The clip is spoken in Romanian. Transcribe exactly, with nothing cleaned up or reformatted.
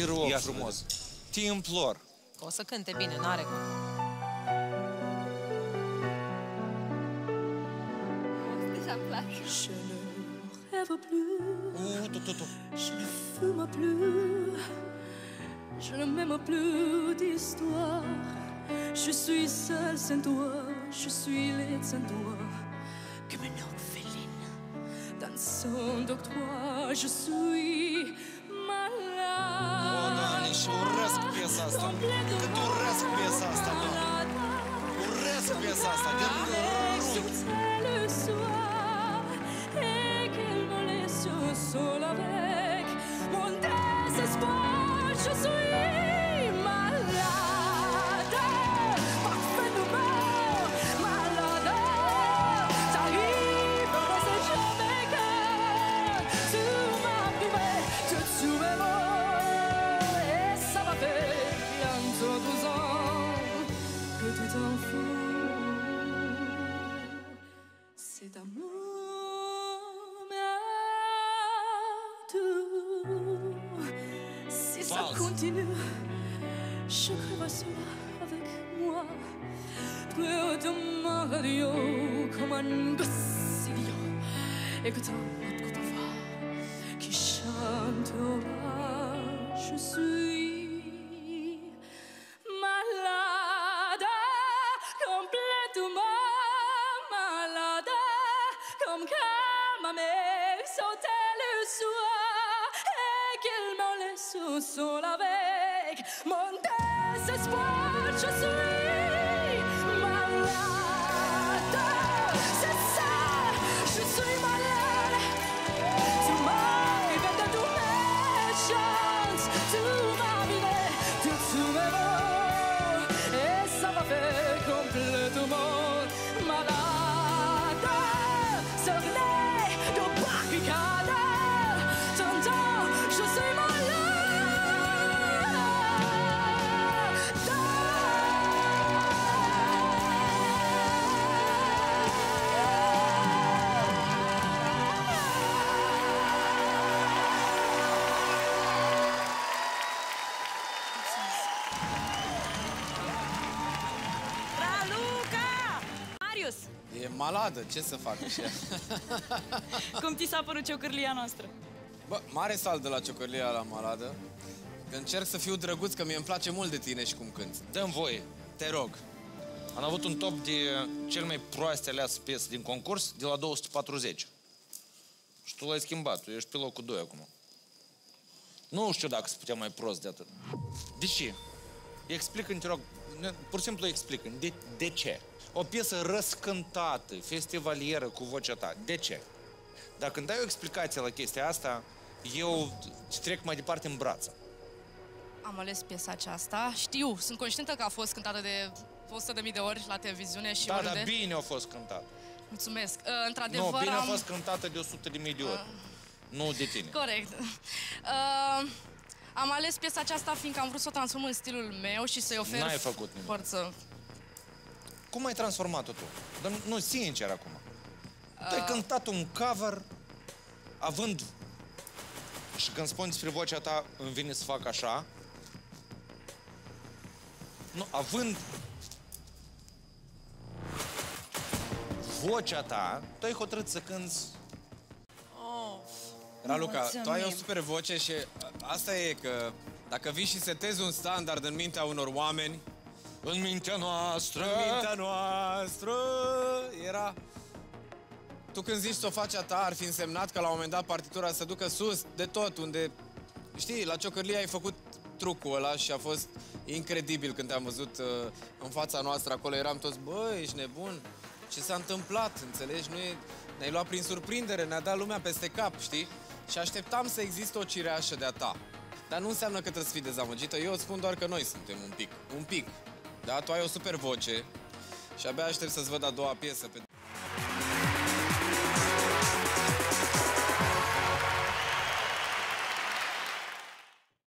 Te rog frumos, te implor. O să cânte bine, n-are cum. Deja-mi place. Je ne rêve plus. Uh, tu, tu, tu. Je ne fume plus. Je ne m'aime plus d'histoire. Je suis seule sans toi. Je suis laide sans toi. Comme une orpheline dans son doctorat. Je suis malade. O, Doamne, și urăsc piesa asta. Cât urăsc piesa asta, Doamne. Urăsc piesa asta, de le soir et qu'elle me laisse seule avec mon désespoir. Je suis malade, parfaitement malade. T'arrives, mais c'est jamais que tu m'as privé de tous mes mots. Et ça va faire bientôt douze ans que tu t'en fous. Cet amour m'attend. Si ça continue, je crèverai seule avec moi. Près de ma radio, comme un gosse idiot. Écoutant notre voix qui chantera. Je suis malade, complètement malade, comme quand ma mère sautait le soir et qu'elle me laisse seule avec mon désespoir. Je suis malade, c'est ça, je suis malade. Tu m'as privé de toutes mes chances, tu m'as privé de tous mes mots, et ça m'a fait complètement malade. Sornez de barricade, t'entends, je suis malade. Raluca! Marius! E maladă, ce să facă și ea? Cum ți s-a părut ciocârlia noastră? Bă, mare salt de la ciocărlia la maladă. Încerc să fiu drăguț, că mie îmi place mult de tine și cum cânti. Dă-mi voie. Te rog. Am avut un top de cel mai proaste aleas piese din concurs, de la două sute patruzeci. Și tu l-ai schimbat, tu ești pe locul doi acum. Nu știu dacă se putea mai prost de atât. De ce? Explică-mi, te rog, pur și simplu explică-mi, de, de ce? O piesă răscântată, festivalieră cu vocea ta, de ce? Dacă îmi dai o explicație la chestia asta, eu trec mai departe în brață. Am ales piesa aceasta. Știu, sunt conștientă că a fost cântată de o sută de mii de ori la televiziune și Da, oriunde. dar bine a fost cântată. Mulțumesc. Uh, Într-adevăr, Nu, bine am... a fost cântată de o sută de mii de ori. Nu de tine. Corect. Uh, am ales piesa aceasta fiindcă am vrut să o transform în stilul meu și să-i ofer N-ai făcut nimic. forță. Cum ai transformat-o tu? Dar nu, sincer acum. Uh... Tu ai cântat un cover având... Și când spun despre vocea ta, îmi vine să fac așa. Nu, având... vocea ta, tu ai hotărât să cânti... Raluca, tu ai o super voce și asta e că dacă vii și setezi un standard în mintea unor oameni, În mintea noastră... în mintea noastră, era... Tu când zici să o faci a ta, ar fi însemnat că la un moment dat partitura să ducă sus de tot, unde... Știi, la ciocârlie ai făcut trucul ăla și a fost incredibil când te-am văzut uh, în fața noastră acolo. Eram toți, bă, ești nebun? Ce s-a întâmplat, înțelegi? Nu e... Ne-ai luat prin surprindere, ne-a dat lumea peste cap, știi? Și așteptam să existe o cireașă de-a ta. Dar nu înseamnă că trebuie să fii dezamăgită. Eu îți spun doar că noi suntem un pic. Un pic. Da? Tu ai o super voce și abia aștept să-ți văd a doua piesă. Pe...